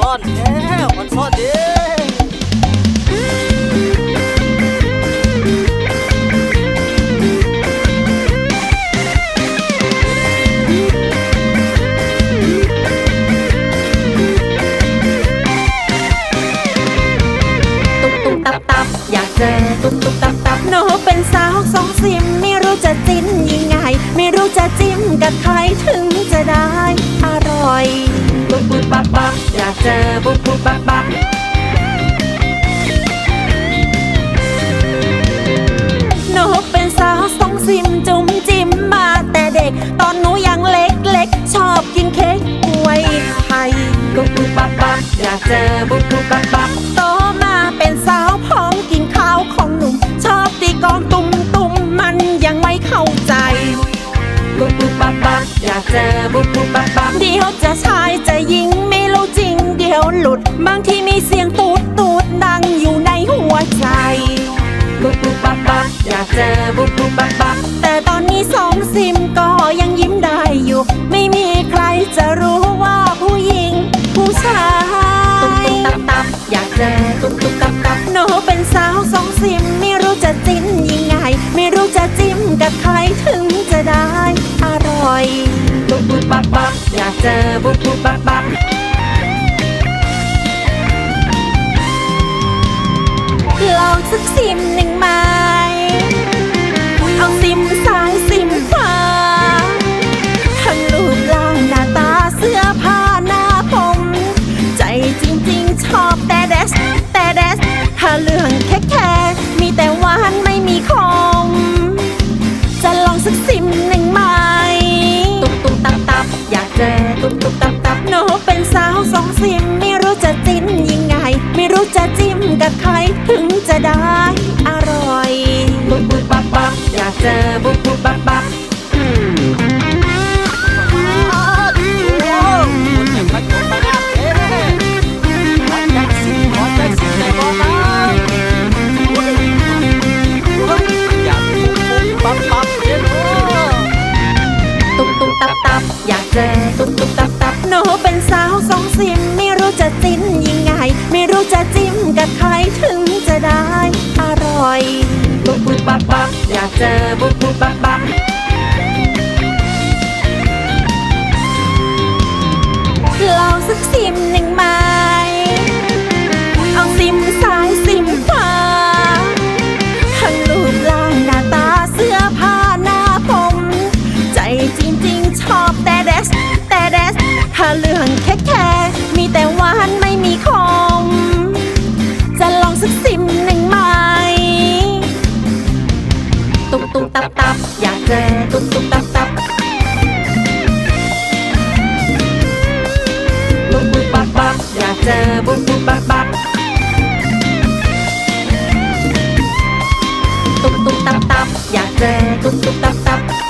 อนแน่อ่อนซ่อนดิอยากเจอตุ๊บตุ๊บตับตับหนูเป็นสาวสองซิมไม่รู้จะจิ้นยังไงไม่รู้จะจิ้มกับใครถึงจะได้อร่อยปุ๊บปุ๊บปั๊บปั๊บอยากเจอปุ๊บปุ๊บปั๊บปั๊บหนูเป็นสาวสองซิมจุ่มจิ้มมาแต่เด็กตอนหนูยังเล็กๆชอบกินเค้กกล้วยไข่ปุ๊บปุ๊บปั๊บปั๊บอยากเจอปุ๊บปุ๊บปั๊บปั๊บโตมาเป็นสาวพร้อมกินข้าวของหนุ่มชอบตีกองตุ้มตุ้มมันยังไม่เข้าใจปุ๊บปุ๊บปั๊บปั๊บอยากเจอปุ๊บปุ๊บปั๊บปั๊บเดี๋ยวจะชายจะหญิงไม่รู้จริงเดี๋ยวหลุดบางทีมีเสียงตูดตูดดังอยู่ในหัวใจปุ๊บปุ๊บปั๊บปั๊บอยากเจอปุ๊บปุ๊บปั๊บปั๊บแต่ตอนนี้สองซิมก็ยังยิ้มได้อยู่ไม่มีใครจะรู้ว่าผู้หญิงผู้ชายตุ๊บตุ๊บตับตับอยากเจอตุ๊บตุ๊บตับตับหนูเป็นสาวสองซิมไม่รู้จะจิ้นยังไงไม่รู้จะจิ้มกับใครถึงจะได้อร่อยปุ๊บปุ๊บปั๊บปั๊บอยากเจอปุ๊บปุ๊บปั๊บปั๊บลองสักซิมหนึ่งไหมเอาซิมซ้ายซิมขวาทั้งรูปร่างหน้าตาเสื้อผ้าหน้าผมใจจริงๆชอบแต่แดชถ้าเรื่องแค่มีแต่หวานไม่มีคมจะลองสักซิมหนึ่งไหมตุ๊บตุ๊บตับตับอยากเจอตุ๊บตุ๊บตับตับหนูเป็นสาวสองซิมไม่รู้จะจิ้นยังไงไม่รู้จะจิ้มกับใครถึงจะได้อร่อยปุ๊บปุ๊บปั๊บปั๊บอยากเจอปุ๊บปุ๊บปั๊บปั๊บอยากเจอตุ๊บตุ๊บตับตับหนูเป็นสาวสองซิมไม่รู้จะจิ้นยังไงไม่รู้จะจิ้มกับใครถึงจะได้อร่อยปุ๊บปุ๊บปั๊บปั๊บอยากเจอปุ๊บปุ๊บปั๊บปั๊บลองสักซิมหนึ่งไหมเอาซิมซ้ายซิมขวาทั้งรูปร่างหน้าตาเสื้อผ้าหน้าผมใจจริงๆชอบแต่แดชถ้าเรื่องแค่มีแต่หวานไม่มีคมจะลองสักซิมหนึ่งไหมตุ๊บตุ๊บตับตับอยากเจอตุ๊บตุ๊บตับตับปุ๊บปุ๊บปั๊บปั๊บอยากเจอปุ๊บปุ๊บปั๊บปั๊บตุ๊บตุ๊บตับตับอยากเจอตุ๊บตุ๊บตับตับ